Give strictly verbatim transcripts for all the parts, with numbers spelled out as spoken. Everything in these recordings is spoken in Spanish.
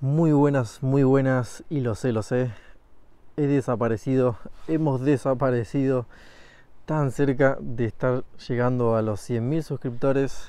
Muy buenas, muy buenas, y lo sé, lo sé. He desaparecido, hemos desaparecido tan cerca de estar llegando a los cien mil suscriptores.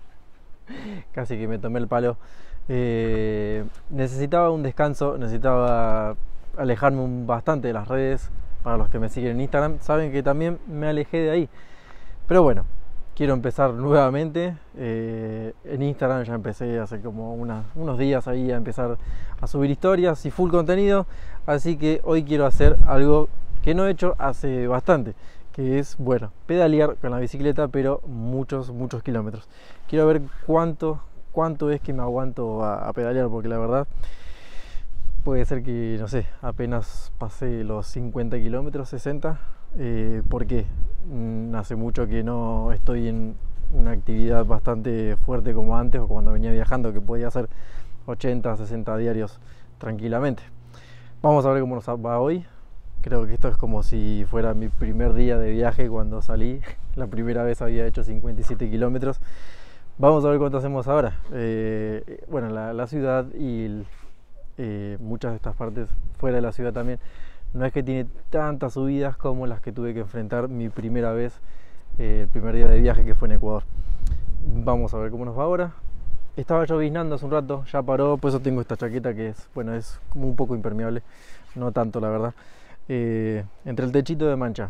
Casi que me tomé el palo. Eh, necesitaba un descanso, necesitaba alejarme un- bastante de las redes. Para los que me siguen en Instagram, saben que también me alejé de ahí. Pero bueno, quiero empezar nuevamente. Eh, en Instagram ya empecé hace como una- unos días ahí a empezar a subir historias y full contenido. Así que hoy quiero hacer algo que no he hecho hace bastante, que es, bueno, pedalear con la bicicleta, pero muchos, muchos kilómetros. Quiero ver cuánto, cuánto es que me aguanto a, a pedalear, porque la verdad puede ser que, no sé, apenas pasé los cincuenta kilómetros, sesenta. Eh, ¿Por qué? Mm, hace mucho que no estoy en una actividad bastante fuerte como antes, o cuando venía viajando, que podía hacer ochenta, sesenta diarios tranquilamente. Vamos a ver cómo nos va hoy. Creo que esto es como si fuera mi primer día de viaje cuando salí. La primera vez había hecho cincuenta y siete kilómetros. Vamos a ver cuánto hacemos ahora. Eh, bueno, la, la ciudad y el, eh, muchas de estas partes fuera de la ciudad también, no es que tiene tantas subidas como las que tuve que enfrentar mi primera vez, eh, el primer día de viaje, que fue en Ecuador. Vamos a ver cómo nos va ahora. Estaba lloviznando hace un rato, ya paró, por eso tengo esta chaqueta que es, bueno, es como un poco impermeable, no tanto la verdad. Eh, entre el techito de mancha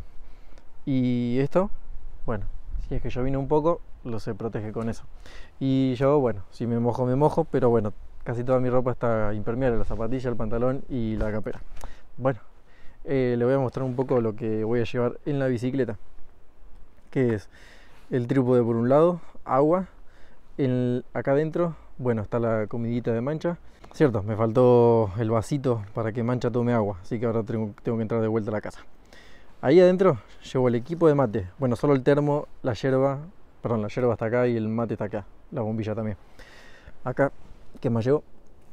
y esto, bueno, si es que llovina un poco, lo se protege con eso. Y yo, bueno, si me mojo, me mojo, pero bueno, casi toda mi ropa está impermeable, la zapatilla, el pantalón y la campera. Bueno, eh, le voy a mostrar un poco lo que voy a llevar en la bicicleta, que es el trípode por un lado, agua, el, acá adentro, bueno, está la comidita de Mancha. Cierto, me faltó el vasito para que Mancha tome agua, así que ahora tengo, tengo que entrar de vuelta a la casa. Ahí adentro llevo el equipo de mate, bueno, solo el termo, la yerba, perdón, la yerba está acá y el mate está acá, la bombilla también. Acá, ¿qué más llevo?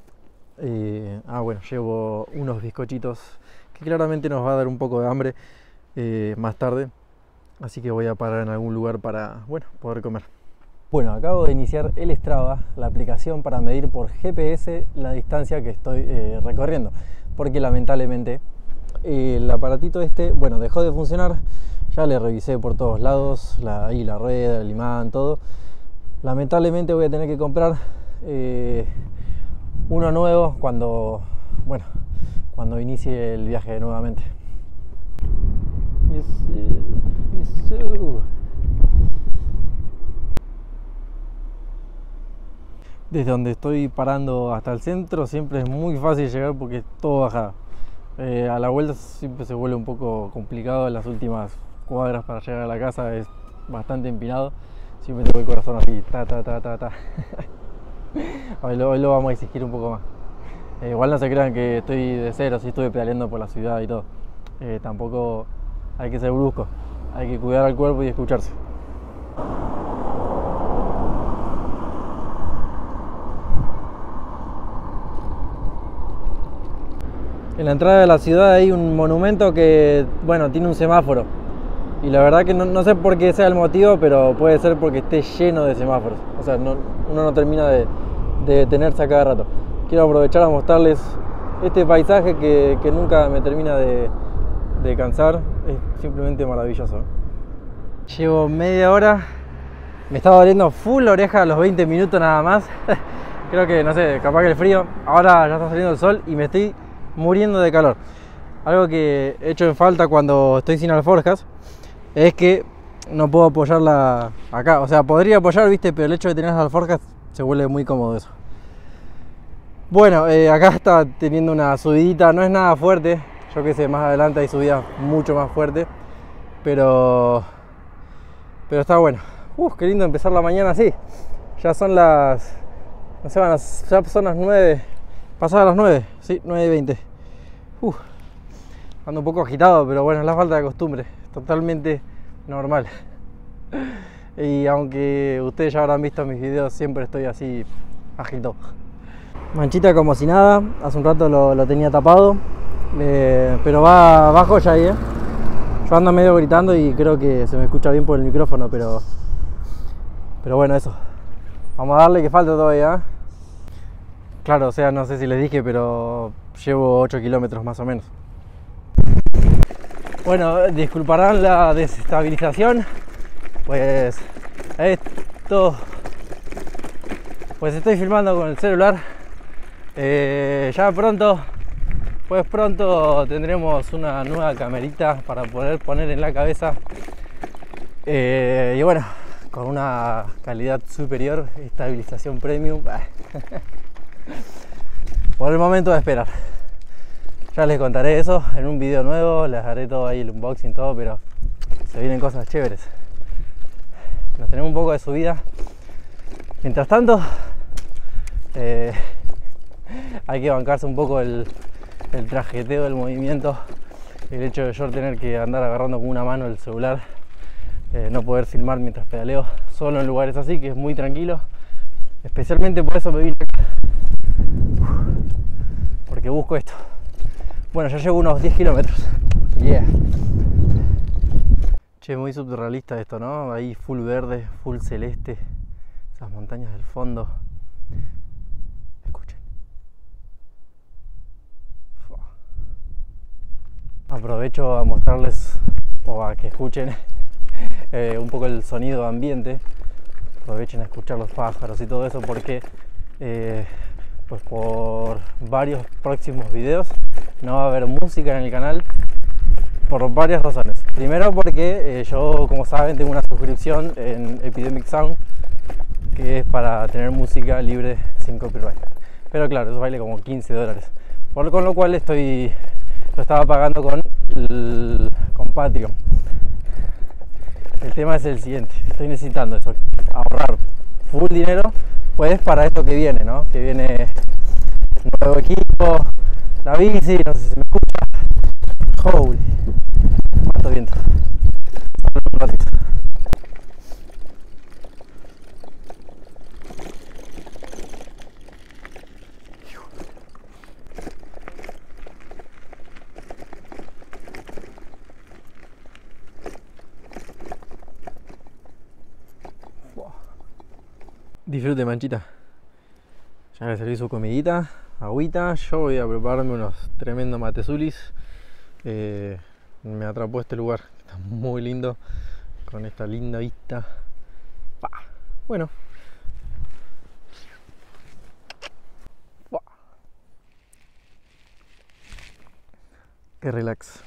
Eh, ah, bueno, llevo unos bizcochitos que claramente nos va a dar un poco de hambre eh, más tarde, así que voy a parar en algún lugar para, bueno, poder comer. Bueno, acabo de iniciar el Strava, la aplicación para medir por G P S la distancia que estoy eh, recorriendo, porque lamentablemente eh, el aparatito este, bueno, dejó de funcionar. Ya le revisé por todos lados, la, ahí la rueda, el imán, todo. Lamentablemente voy a tener que comprar eh, uno nuevo cuando, bueno, cuando inicie el viaje nuevamente. Yes, yes, yes. Desde donde estoy parando hasta el centro siempre es muy fácil llegar porque es todo bajada. Eh, a la vuelta siempre se vuelve un poco complicado. En las últimas cuadras para llegar a la casa es bastante empinado. Siempre tengo el corazón así, ta ta ta ta ta. Hoy lo, hoy lo vamos a exigir un poco más. Eh, igual no se crean que estoy de cero, sí estuve pedaleando por la ciudad y todo. Eh, tampoco hay que ser brusco, hay que cuidar al cuerpo y escucharse. En la entrada de la ciudad hay un monumento que, bueno, tiene un semáforo. Y la verdad que no, no sé por qué sea el motivo, pero puede ser porque esté lleno de semáforos. O sea, no, uno no termina de, de detenerse a cada rato. Quiero aprovechar a mostrarles este paisaje que, que nunca me termina de, de cansar. Es simplemente maravilloso. Llevo media hora. Me estaba doliendo full la oreja a los veinte minutos nada más. Creo que, no sé, capaz que el frío. Ahora ya está saliendo el sol y me estoy muriendo de calor. Algo que he hecho en falta cuando estoy sin alforjas es que no puedo apoyarla acá. O sea, podría apoyar, viste, pero el hecho de tener las alforjas se vuelve muy cómodo eso. Bueno, eh, acá está teniendo una subidita, no es nada fuerte. Yo que sé, más adelante hay subidas mucho más fuertes, pero pero está bueno. Uf, qué lindo empezar la mañana así. Ya son las, no sé, van a, ya son las nueve, pasadas las nueve, sí, nueve y veinte. Uf, ando un poco agitado, pero bueno, es la falta de costumbre, totalmente normal. Y aunque ustedes ya habrán visto mis videos, siempre estoy así agitado. Manchita como si nada, hace un rato lo, lo tenía tapado, eh, pero va bajo ya ahí, eh. Yo ando medio gritando y creo que se me escucha bien por el micrófono, pero pero bueno, eso. Vamos a darle que falta todavía, ¿eh? Claro, o sea, no sé si les dije, pero llevo ocho kilómetros más o menos. Bueno, disculparán la desestabilización, pues esto, pues estoy filmando con el celular. Eh, ya pronto, pues pronto tendremos una nueva camerita para poder poner en la cabeza. Eh, y bueno, con una calidad superior, estabilización premium. Por el momento de esperar. Ya les contaré eso en un video nuevo, les haré todo ahí, el unboxing, todo, pero se vienen cosas chéveres. Nos tenemos un poco de subida. Mientras tanto, eh, hay que bancarse un poco el, el trajeteo del movimiento, el hecho de yo tener que andar agarrando con una mano el celular, eh, no poder filmar mientras pedaleo, solo en lugares así, que es muy tranquilo. Especialmente por eso me vine acá, porque busco esto. Bueno, ya llevo unos diez kilómetros. Yeah. Che, muy surrealista esto, ¿no? Ahí full verde, full celeste. Esas montañas del fondo. Escuchen. Aprovecho a mostrarles, o a que escuchen eh, un poco el sonido ambiente. Aprovechen a escuchar los pájaros y todo eso, porque eh, pues por varios próximos videos no va a haber música en el canal por varias razones. Primero porque eh, yo, como saben, tengo una suscripción en Epidemic Sound, que es para tener música libre sin copyright, pero claro, eso vale como quince dólares, por, con lo cual estoy lo estaba pagando con, el, con Patreon. El tema es el siguiente: estoy necesitando eso, ahorrar full dinero, pues para esto que viene, ¿no? Que viene nuevo equipo, la bici, no sé si se me escucha. Holy, cuánto viento. Solo un ratito. Disfrute, Manchita. Ya le serví su comidita, agüita. Yo voy a prepararme unos tremendos matezulis. Eh, me atrapó este lugar, está muy lindo, con esta linda vista. ¡Pah! Bueno. ¡Pah! Qué relax.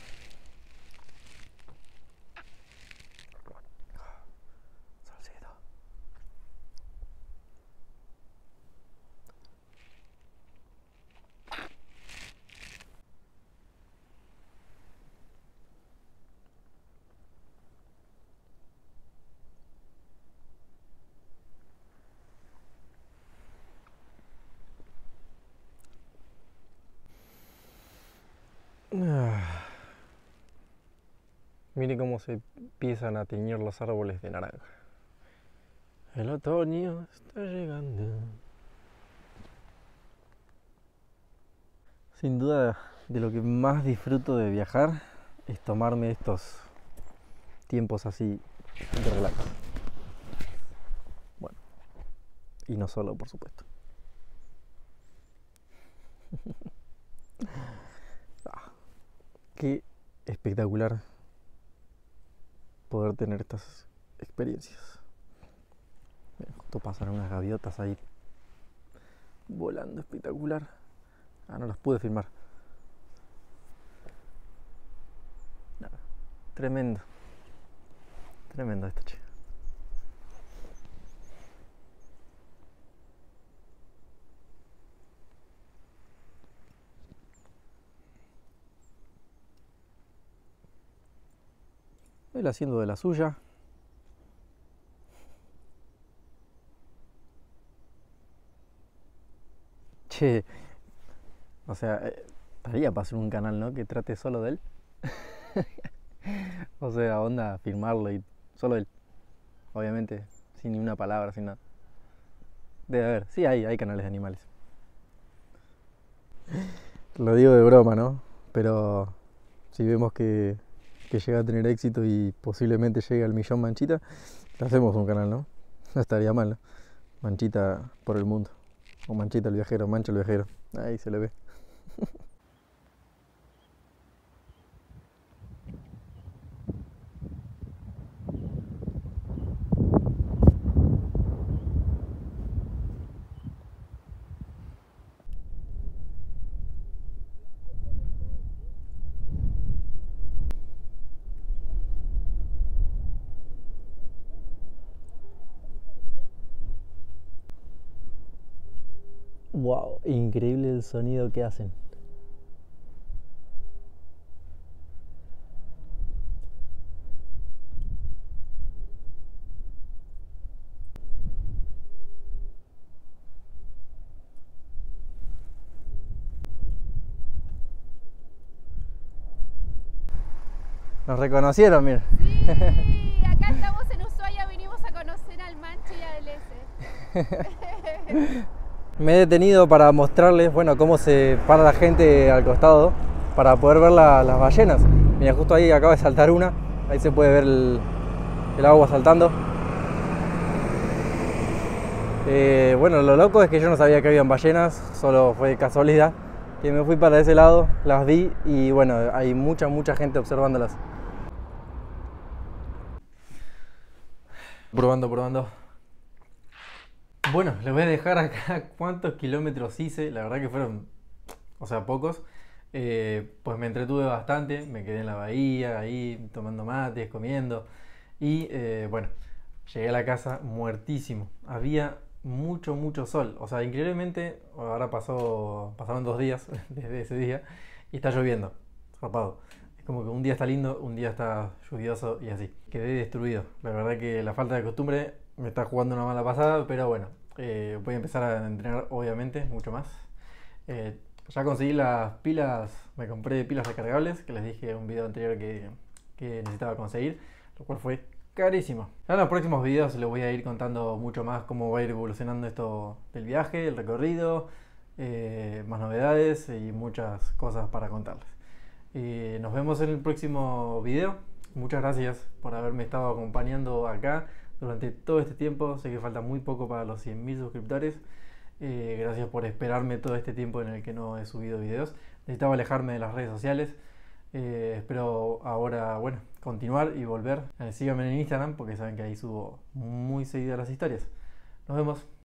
Ah. Miren cómo se empiezan a teñir los árboles de naranja. El otoño está llegando. Sin duda, de lo que más disfruto de viajar es tomarme estos tiempos así de relax. Bueno, y no solo, por supuesto. Ah, qué espectacular poder tener estas experiencias. Miren, justo pasan unas gaviotas ahí volando, espectacular. Ah, no las pude filmar. Nada, tremendo. Tremendo esto, che. Él haciendo de la suya. Che, o sea, eh, estaría para hacer un canal, ¿no? Que trate solo de él. O sea, onda, filmarlo y solo él. Obviamente, sin ni una palabra, sin nada. Debe haber, sí, hay, hay canales de animales. Lo digo de broma, ¿no? Pero si vemos que, que llega a tener éxito y posiblemente llegue al millón Manchita, le hacemos un canal, ¿no? No estaría mal, ¿no? Manchita por el mundo. O Manchita el viajero, Mancho el viajero. Ahí se le ve. Wow, increíble el sonido que hacen. Nos reconocieron, mira. Sí, acá estamos en Ushuaia, vinimos a conocer al Mancho y al S. Me he detenido para mostrarles, bueno, cómo se para la gente al costado para poder ver la, las ballenas. Mira, justo ahí acaba de saltar una, ahí se puede ver el, el agua saltando. Eh, bueno, lo loco es que yo no sabía que habían ballenas, solo fue casualidad que me fui para ese lado, las vi y bueno, hay mucha, mucha gente observándolas. Probando, probando. Bueno, les voy a dejar acá cuántos kilómetros hice, la verdad que fueron, o sea, pocos. Eh, pues me entretuve bastante, me quedé en la bahía, ahí tomando mates, comiendo. Y eh, bueno, llegué a la casa muertísimo. Había mucho, mucho sol. O sea, increíblemente, ahora pasó, pasaron dos días desde ese día y está lloviendo, rapado. Es como que un día está lindo, un día está lluvioso y así. Quedé destruido. La verdad que la falta de costumbre me está jugando una mala pasada, pero bueno, eh, voy a empezar a entrenar obviamente mucho más. Eh, ya conseguí las pilas, me compré pilas recargables, que les dije en un video anterior que, que necesitaba conseguir, lo cual fue carísimo. En los próximos videos les voy a ir contando mucho más cómo va a ir evolucionando esto del viaje, el recorrido, eh, más novedades y muchas cosas para contarles. Eh, nos vemos en el próximo video. Muchas gracias por haberme estado acompañando acá durante todo este tiempo. Sé que falta muy poco para los cien mil suscriptores. Eh, gracias por esperarme todo este tiempo en el que no he subido videos. Necesitaba alejarme de las redes sociales. Eh, espero ahora, bueno, continuar y volver. Eh, síganme en Instagram porque saben que ahí subo muy seguidas las historias. Nos vemos.